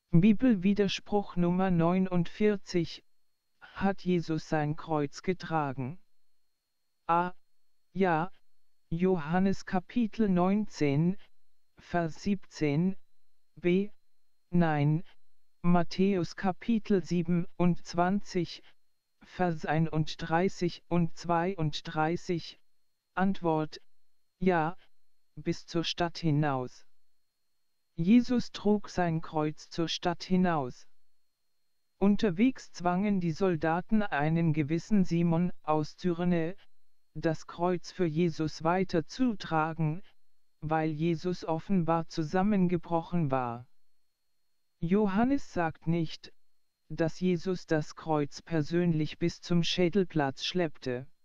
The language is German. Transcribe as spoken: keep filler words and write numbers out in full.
Bibelwiderspruch Nummer neunundvierzig. Hat Jesus sein Kreuz getragen? A. Ja. Johannes Kapitel neunzehn, Vers siebzehn. B. Nein. Matthäus Kapitel siebenundzwanzig, Vers einunddreißig und zweiunddreißig. Antwort: Ja, bis zur Stadt hinaus. Jesus trug sein Kreuz zur Stadt hinaus. Unterwegs zwangen die Soldaten einen gewissen Simon aus Cyrene, das Kreuz für Jesus weiterzutragen, weil Jesus offenbar zusammengebrochen war. Johannes sagt nicht, dass Jesus das Kreuz persönlich bis zum Schädelplatz schleppte.